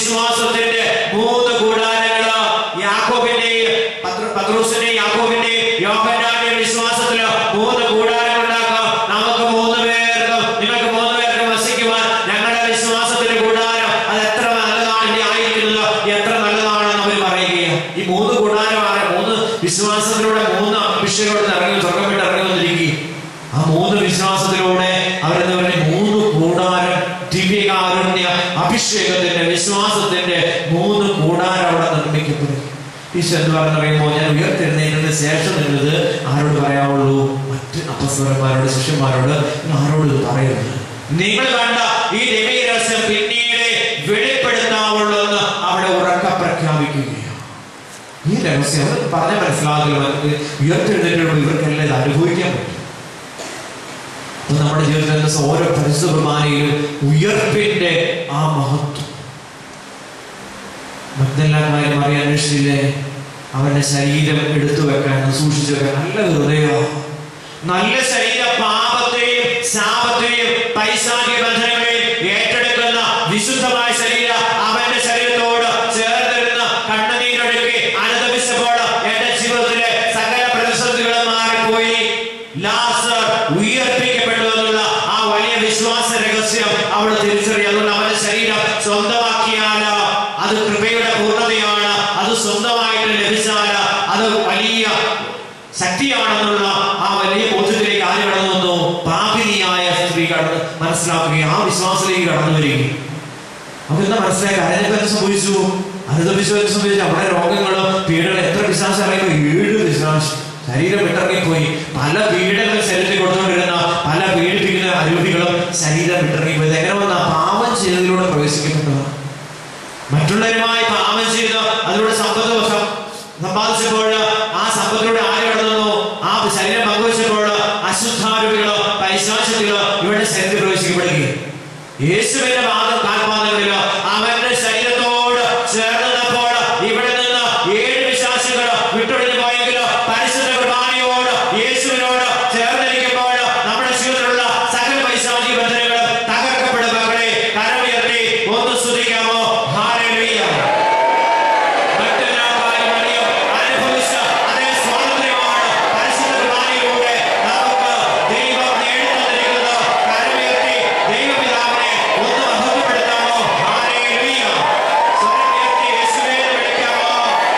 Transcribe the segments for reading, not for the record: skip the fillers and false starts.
വിശ്വാസത്തിന്റെ 3 കൂടാരങ്ങള്. യാക്കോബിന്റെയും പത്രോസിന്റെയും യാക്കോബിന്റെയും യോഹന്നാന്റെയും വിശ്വാസത്തില് 3 കൂടാരങ്ങൾ ഉണ്ടാക്കാം. നമുക്ക് 3 പേർക്കും നിങ്ങൾക്ക് 3 പേർക്കും വസിക്കുവാൻ ഞങ്ങളുടെ വിശ്വാസത്തിന്റെ കൂടാരം അത് എത്ര നല്ലതാണ് ഇനി ആയിരിക്കുന്നത്, എത്ര നല്ലതാണെന്ന് അവർ പറയുകയാണ്. ഈ 3 കൂടാരമാണ് 3 വിശ്വാസത്തിലൂടെ 3 അഭിഷേകത്തോടെ ഇറങ്ങി സ്വർഗം വിട്ട് ഇറങ്ങി വന്നിരിക്കും. ആ 3 വിശ്വാസത്തിലൂടെ അവരെന്ന് പറഞ്ഞ 3 കൂടാരം ദിവ്യകാരുണ്യ അഭിഷേകത്തിന്റെ വിശ്വാസത്തിന്റെ 3 കൂടാരം അവിടെ നിർമ്മിക്കപ്പെടും. ഈശോ എന്ന് പറയുമ്പോൾ ഞാൻ ഉയർത്തെഴുന്നേറ്റതിന് ശേഷം നിന്നത് ആരോട് പറയാവുള്ളൂ? മറ്റ് അപ്പസ്തലന്മാരോട് ശിഷ്യന്മാരോട് ആരോട് പറയുന്നത്? നിങ്ങൾ കണ്ട ഈ ദൈവിക രഹസ്യം പിന്നീട് വെളിപ്പെടുത്താവുള്ളൂ എന്ന് അവിടെ ഉറക്കെ പ്രഖ്യാപിക്കുകയാണ്. ഈ രഹസ്യം പറഞ്ഞ മനസ്സിലാക്കുക. ഉയർത്തെഴുന്നേറ്റുള്ള ഇവർക്കെല്ലാം ഇത് അനുഭവിക്കാൻ പറ്റും. അപ്പൊ നമ്മുടെ ജീവിതത്തിൽ ഓരോ പരിശുദ്ധ കുർബാനയിലും ഉയർപ്പിന്റെ ആ മഹത്വം. മഗ്ദലേനായ മറിയ അന്വേഷിച്ചില്ലേ? അവന്റെ ശരീരം എടുത്തു വെക്കാൻ, സൂക്ഷിച്ചു വെക്കാൻ നല്ല ഹൃദയമാണ്. നല്ല ശരീരം പാപത്തെയും ശാപത്തെയും പൈശാചിക ബന്ധനങ്ങളെയും ഏറ്റെടുക്കുന്ന വിശുദ്ധമായ ശരീരം അവന്റെ ശരീരത്തോട് ചേർന്നിരുന്ന കണ്ണുനീരൊഴുക്കി അനുദപിച്ചപ്പോൾ എന്റെ ജീവിതത്തിലെ സകല പ്രതിസന്ധികളും മാറിപ്പോയി. ലാസർ ഉയർപ്പിക്കപ്പെട്ടു എന്നുള്ള ആ വലിയ വിശ്വാസ രഹസ്യം അവിടെ തിരിച്ചറിയാനുള്ള അവന്റെ ശരീരം സ്വന്തമാക്കിയാൽ അത് കൃപയുടെ പൂർണ്ണതയാണ്. അത് സ്വന്തമായിട്ട് ലഭിച്ചാൽ അത് വലിയ ശക്തിയാണെന്നുള്ള ആ വലിയ ബോധ്യത്തിലേക്ക് ആര് കടന്നു വന്നു? പാപിനിയായ സ്ത്രീ കടന്ന് മനസ്സിലാക്കുകയും ആ വിശ്വാസത്തിലേക്ക് കടന്നു വരികയും. അപ്പൊ എന്താ മനസ്സിലാക്കുക? അതിനെപ്പറ്റി സംഭവിച്ചു, അനുദപിച്ചു സംഭവിച്ചു. അവിടെ രോഗങ്ങളോ പീഡകൾ എത്ര വിശ്വാസം അറിയുമ്പോൾ 7 വിശ്വാസം ശരീരം വിട്ടിറങ്ങിപ്പോയി. പല പീഡകൾ ശരീരത്തിൽ കൊടുത്തുകൊണ്ടിരുന്ന പല പീഡിപ്പിക്കുന്ന അരൂപികളും ശരീരം വിട്ടിറങ്ങിപ്പോയത് എങ്ങനെ വന്ന? പാപം ചെയ്തതിലൂടെ പ്രവേശിക്കപ്പെട്ടതാണ്. മറ്റുള്ളവരുമായി പാപം ചെയ്ത് അതിലൂടെ സമ്പത്ത് സമ്പാദിച്ചപ്പോൾ ആ സമ്പത്തിലൂടെ ആര് കടന്നു? ആ ശരീരം പങ്കുവച്ചപ്പോൾ അശുദ്ധാരൂപികളോ പൈശാചികളോ ഇവരുടെ ശരീരത്തിൽ പ്രവേശിക്കപ്പെടുകയും യേശുവിന്റെ കാൽപാദങ്ങളിലോ അവന്റെ ശരീരത്തോട് ചേർന്നപ്പോൾ ഇവിടെ നിന്ന് 7 വിശ്വാസികൾ വിട്ടൊഴിഞ്ഞു പോയെങ്കിലോ പരിശുദ്ധ കുർബാനയോട് യേശുവിനോട് ചേർന്നിരിക്കുമ്പോൾ നമ്മുടെ ജീവിതത്തിലുള്ള സകല പൈശാചിക ബന്ധനങ്ങളും തകർക്കപ്പെടും. മക്കളെ കരമുയർത്തി ഒന്ന് സ്തുതിക്കാമോ? ഹല്ലേലൂയ. അനുഭവിച്ച അതേ സ്വാതന്ത്ര്യമാണ് പരിശുദ്ധ കുർബാനയിലൂടെ നമുക്ക് ദൈവം നേടിത്തന്നിരിക്കുന്നത്. കരമുയർത്തി ദൈവപിതാവിനെ ഒന്ന് മഹത്വപ്പെടുത്താമോ? ഹല്ലേലൂയ. സ്വരമുയർത്തി യേശുവേ എന്ന് വിളിക്കാമോ?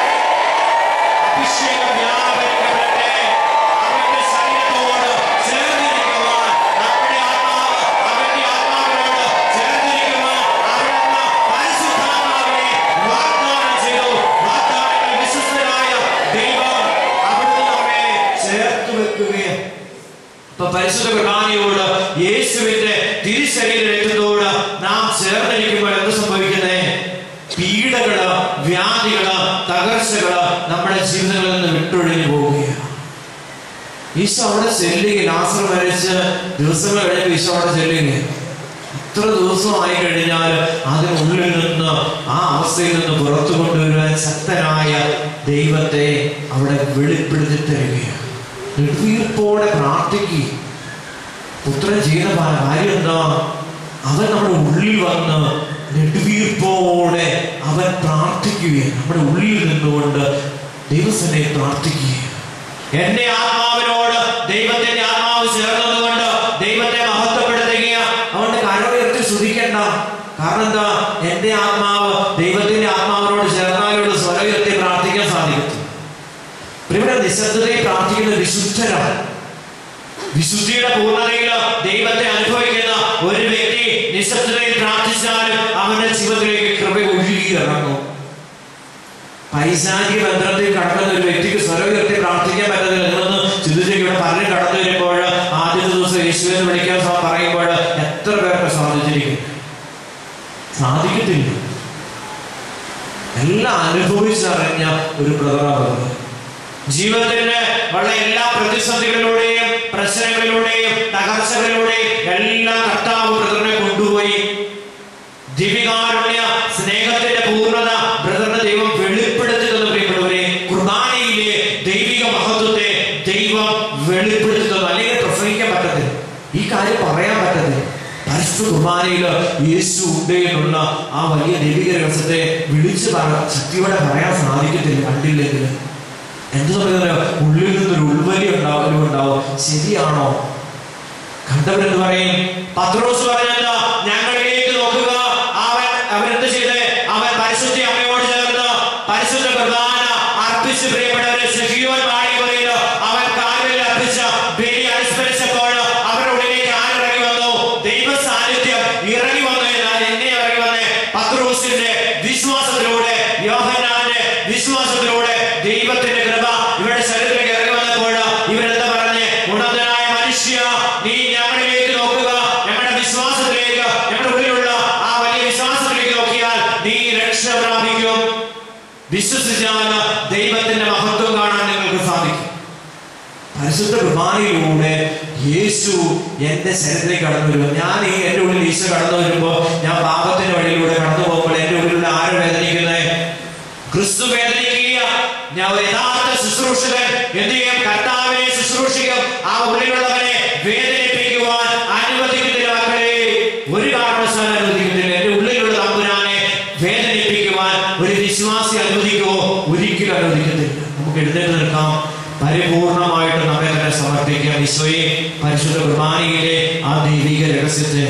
അഭിഷേകം വ്യാപരിക്കപ്പെടട്ടെ. അവന്റെ ശരീരത്തോട് ചേർന്നിരിക്കുവാൻ നമ്മുടെ ആത്മാവ് അവന്റെ ആത്മാവിനോട് ചേർന്നിരിക്കുവാൻ അവിടുന്ന് പരിശുദ്ധാത്മാവിനെ വാഗ്ദാനം ചെയ്തു. വാഗ്ദാനങ്ങൾ വിശ്വസ്തനായ ദൈവം അവിടുന്ന് നമ്മെ ചേർത്ത് വെക്കുകയും. അപ്പൊ പരിശുദ്ധ കുർബാനയോട് യേശുവിന്റെ തിരുശരീര രക്തത്തോട് നാം ചേർന്നിരിക്കുമ്പോൾ എന്ത് സംഭവിക്കുന്നേ? പീഡകള്, വ്യാധികള്, തകർച്ചകള് നമ്മുടെ ജീവിതങ്ങളിൽ നിന്ന് വിട്ടൊഴിഞ്ഞു പോവുകയാണ്. ഈശോ അവിടെ ചെല്ലുക. ലാസർ മരിച്ച് ദിവസങ്ങൾ കഴിഞ്ഞ് ഈശോ അവിടെ ചെല്ലുക. എത്ര ദിവസമായി കഴിഞ്ഞാൽ അതിനുള്ളിൽ നിന്ന് ആ അവസ്ഥയിൽ നിന്ന് പുറത്തു കൊണ്ടുവരുവാൻ ശക്തനായ ദൈവത്തെ അവിടെ വെളിപ്പെടുത്തി തരികയാണ്. നെടുവീർപ്പോടെ പ്രാർത്ഥിക്കുക. പുത്രൻ ചെയ്യുന്ന കാര്യം എന്താ? അവൻ നമ്മുടെ ഉള്ളിൽ വന്ന് നെടുവീർപ്പോടെ അവൻ പ്രാർത്ഥിക്കുകയാണ്. നമ്മുടെ ഉള്ളിൽ നിന്നുകൊണ്ട് ദൈവസനെ പ്രാർത്ഥിക്കുകയാണ്. എന്റെ ആത്മാവിനോട് ദൈവത്തിന്റെ ആത്മാവ് ചേർന്നതുകൊണ്ട് ദൈവത്തെ മഹത്വപ്പെടുത്തുകയാണ്. അതുകൊണ്ട് കരമുയർത്തി സ്തുതിക്കണ്ട. കാരണം എന്താ? എന്റെ ആത്മാവ് ദൈവത്തിന്റെ ആത്മാവിനോട് ചേർന്നാലുള്ള സ്വരം ഉയർത്തി പ്രാർത്ഥിക്കാൻ സാധിക്കും. ഇവിടെ നിശബ്ദതയിൽ പ്രാർത്ഥിക്കുന്ന വിശുദ്ധരാണ്. വിശുദ്ധിയുടെ പൂർണ്ണതയിൽ ദൈവത്തെ അനുഭവിക്കുന്ന ഒരു വ്യക്തി നിശബ്ദതയിൽ പ്രാർത്ഥിച്ചാലും അവന്റെ ജീവിതത്തിലേക്ക് കൃപ ഒഴുകി ഇറങ്ങും. പൈശാചിക ബന്ധത്തിൽ കടക്കുന്ന ഒരു വ്യക്തിക്ക് സ്വരം ഉയർത്തി പ്രാർത്ഥിക്കാൻ പറ്റുന്നില്ല. നിങ്ങളൊന്ന് ചിന്തിച്ചേക്ക്. ഇവിടെ പലരും കടന്നു വരുമ്പോൾ ആദ്യത്തെ ദിവസം യേശുവിനെ വിളിക്കാൻ പറയുമ്പോൾ എത്ര പേർക്ക് സാധിച്ചിരിക്കും? സാധിക്കത്തില്ല. എല്ലാം അനുഭവിച്ചറിഞ്ഞ ഒരു ബ്രദറാണ്. ജീവിതത്തിന്റെ വളരെ എല്ലാ പ്രതിസന്ധികളിലൂടെയും പ്രശ്നങ്ങളിലൂടെയും തകർച്ചകളിലൂടെയും എല്ലാം കർത്താവ് ബ്രദറിനെ കൊണ്ടുപോയി. ദിവ്യകാരുണ്യ സ്നേഹത്തിന്റെ പൂർണ്ണത ബ്രദറിന് ദൈവം വെളിപ്പെടുത്തി തന്നു. പ്രിയപ്പെട്ടവരെ, കുർബാനയിലെ ദൈവിക മഹത്വത്തെ ദൈവം വെളിപ്പെടുത്തി തന്നു. അല്ലെങ്കിൽ പ്രസംഗിക്കാൻ പറ്റത്തില്ല, ഈ കാര്യം പറയാൻ പറ്റത്തില്ല. പരിശുദ്ധ കുർബാനയിൽ യേശു ഉണ്ട് എന്നുള്ള ആ വലിയ ദൈവിക രഹസ്യത്തെ വിളിച്ച് ശക്തിയോടെ പറയാൻ സാധിക്കത്തില്ല കണ്ടില്ലെങ്കിൽ. എന്ത് പറയുന്നത്? ഉള്ളിൽ നിന്നൊരു ഉൾവലി ഉണ്ടാവും. ശരിയാണോ? കണ്ടവരെന്ന് പറയും. പത്രോസ് പറഞ്ഞത് ഞങ്ങളിലേക്ക് നോക്കുക. അവരെന്ത് ചെയ്ത്? അവൻ പരിശുദ്ധ അമ്മയോട് ചേർന്ന് പരിശുദ്ധ കുർബാന അർപ്പിച്ച് പ്രിയപ്പെട്ടവരെ സഖിയോൻ മാളികയിൽ അവൻ കാൽവരിയിൽ അർപ്പിച്ച ബലി അനുസ്മരിച്ചപ്പോൾ അവരുടെ ഉള്ളിലേക്ക് ആരിറങ്ങി വന്നു? ദൈവ സാന്നിധ്യം ഇറങ്ങി വന്നു. എന്നാൽ എന്നെ ഇറങ്ങി വന്നേ? പത്രോസിന്റെ വിശ്വാസത്തിലൂടെ, യോഹന്നാന്റെ വിശ്വാസത്തിലൂടെ ദൈവത്തിന്റെ കൃപ ഇവരുടെ ശരീരത്തിലേക്ക് ഇറങ്ങി വന്നപ്പോൾ ഇവരെന്താ പറഞ്ഞേ? ഉണർന്നനായ മനുഷ്യ, നീ ഞങ്ങളിലേക്ക് നോക്കുക. ഞങ്ങളുടെ വിശ്വാസത്തിലേക്ക്, ഞങ്ങളുടെ ഉള്ളിലുള്ള ആ വലിയ വിശ്വാസത്തിലേക്ക് നോക്കിയാൽ നീ രക്ഷ പ്രാപിക്കും. വിശ്വസിച്ചാൽ ദൈവത്തിന്റെ മഹത്വം കാണാൻ നിങ്ങൾക്ക് സാധിക്കും. പരിശുദ്ധ കുർബാനയിലൂടെ യേശു എന്റെ ശരീരത്തിലേക്ക് കടന്നു വരുമ്പോൾ, ഞാൻ എന്റെ ഉള്ളിൽ ഈശോ കടന്നു വരുമ്പോൾ, ഞാൻ പാപത്തിന്റെ വഴിയിലൂടെ കടന്നു പോകുമ്പോൾ എന്റെ ഉള്ളിലുള്ള ആര് വേദനിക്കുന്നത്? ക്രിസ്തു വേദനിക്കുക. ഞാൻ യഥാർത്ഥ ശുശ്രൂഷകൻ എന്ത് ചെയ്യും? കർത്താവിനെ ശുശ്രൂഷിക്കും. ആ ഉള്ളിലുള്ളവനെ വേദനിപ്പിക്കുവാൻ അനുവദിക്കുന്നില്ല മക്കളെ. ഒരു കാരണവശാലും അനുവദിക്കുന്നില്ല. എന്റെ ഉള്ളിലുള്ള തമ്പുരാനെ വേദനിപ്പിക്കുവാൻ ഒരു വിശ്വാസി അനുവദിക്കുമോ? ഒരിക്കലും അനുവദിക്കുന്നില്ല. നമുക്ക് എഴുന്നേറ്റ് നിൽക്കാം. പരിപൂർണമായിട്ട് നമ്മെ തന്നെ സമർപ്പിക്കാം. ഈശോയെ, പരിശുദ്ധ കുർബാനയിലെ ആ ദൈവിക രഹസ്യത്തെ,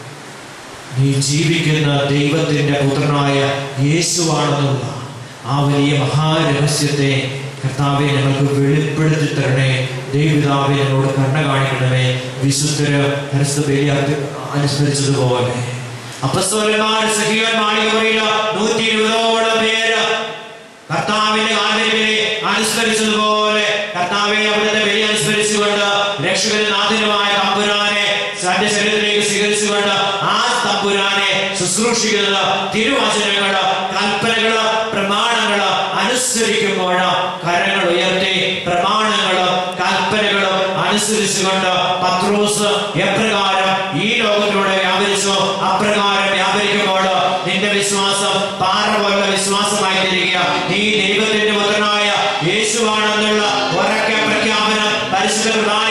നീ ജീവിക്കുന്ന ദൈവത്തിന്റെ പുത്രനായ യേശുവാണെന്നുള്ള ആ വലിയ മഹാരഹസ്യത്തെ കർത്താവെ ഞങ്ങൾക്ക് വെളിപ്പെടുത്തി തരണേ. ദൈവപിതാവേ, ഞങ്ങളോട് കരുണ കാണിക്കണമേ. വിശുദ്ധര് പരിശുദ്ധ ബലി അനുസ്മരിച്ചതുപോലെ അപ്പസ്തോലന്മാർ സഖിയോൻ മാളികയിൽ 120ഓളം പേര് കർത്താവിന്റെ കാൽവരിയിൽ അനുസ്മരിച്ചതുപോലെ കർത്താവെ അവിടുത്തെ ബലി അനുസ്മരിച്ചുകൊണ്ട് രക്ഷകനും നാഥനുമായ തമ്പുരാനെ തന്റെ ശരീരത്തിലേക്ക് സ്വീകരിച്ചുകൊണ്ട് ആ തമ്പുരാനെ ശുശ്രൂഷിക്കുന്ന തിരുവചനങ്ങള്, കൽപ്പനകള്, പ്രമാണങ്ങള് അനുസരിക്കുമ്പോൾ കരങ്ങൾ ഉയർത്തി പ്രമാണങ്ങളും കൽപ്പനകളും അനുസരിച്ചുകൊണ്ട് പത്രോസ് എപ്രകാരം ഈ ലോകത്തിലൂടെ വ്യാപരിച്ചോ അപ്രകാരം വ്യാപരിക്കുമ്പോൾ നിന്റെ വിശ്വാസം പാറ പോലുള്ള വിശ്വാസമായി തീരുക. നീ ദൈവത്തിന്റെ പുത്രനായ യേശുവാണെന്നുള്ള ഉറക്കെ പ്രഖ്യാപനം പരിശുദ്ധ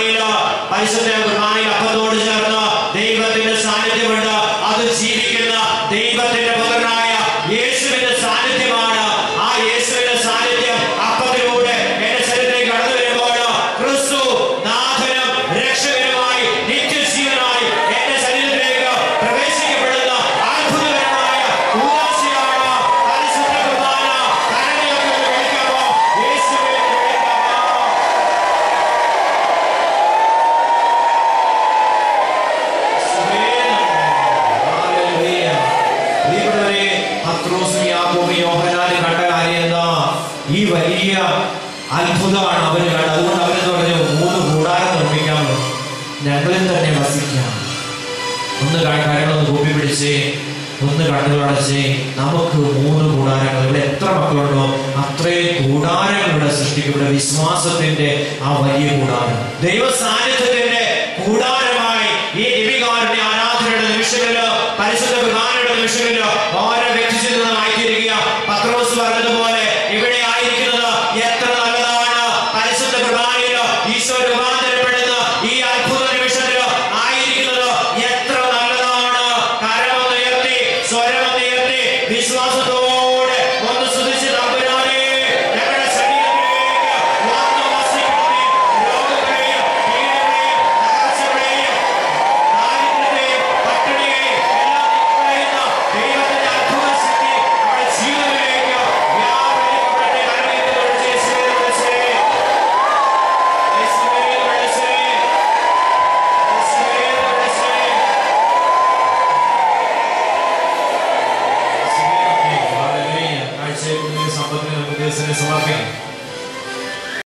കുർബാനയിൽ അപ്പത്തോട് ചേർന്ന് ദൈവത്തിന്റെ സാന്നിധ്യമുണ്ട്. അത് ജീവിക്കുന്ന ദൈവത്തിന്റെ പുത്രനായ യേശുവിന്റെ സാന്നിധ്യമാണ്. ആ യേശുവിന്റെ സാന്നിധ്യം അപ്പത്തിലൂടെ എന്റെ ശരീരത്തിലേക്ക് കടന്നു വരുമ്പോൾ ക്രിസ്തു നാഥനും രക്ഷകനുമായി നിത്യജീവനായി എന്റെ ശരീരത്തിലേക്ക് പ്രവേശിക്കപ്പെടുന്ന അത്ഭുതകരമായ ഉദാശയാണ് പരിശുദ്ധ കുർബാന. കരങ്ങളൊക്കെ വിളിക്കാമോ? യേശുവേ ഈ വലിയ അത്ഭുതമാണ് അവർ കണ്ടത്. അതുകൊണ്ട് അവരെന്ന് പറഞ്ഞു 3 കൂടാരം നിർമ്മിക്കാമോ, ഞങ്ങളിൽ തന്നെ വസിക്കാം. ഒന്ന് കാര്യങ്ങളൊന്ന് കൂപ്പി പിടിച്ച്, ഒന്ന് കണ്ണുകളടച്ച്, നമുക്ക് 3 കൂടാരങ്ങൾ. ഇവിടെ എത്ര മക്കളുണ്ടോ അത്രയും കൂടാരങ്ങളുടെ സൃഷ്ടിക്കപ്പെട്ട വിശ്വാസത്തിന്റെ ആ വലിയ കൂടാരം, ദൈവ സാന്നിധ്യത്തിന്റെ കൂടാരമായി ഈ ദിവികാരുടെ ആരാധനയുടെ നിമിഷങ്ങളില്, പരിശുദ്ധ കുർബാനയുടെ നിമിഷങ്ങളില് ഓരോ വ്യക്തിജീവിതമായിത്തീരുക. പത്രോസ് പറഞ്ഞതുപോലെ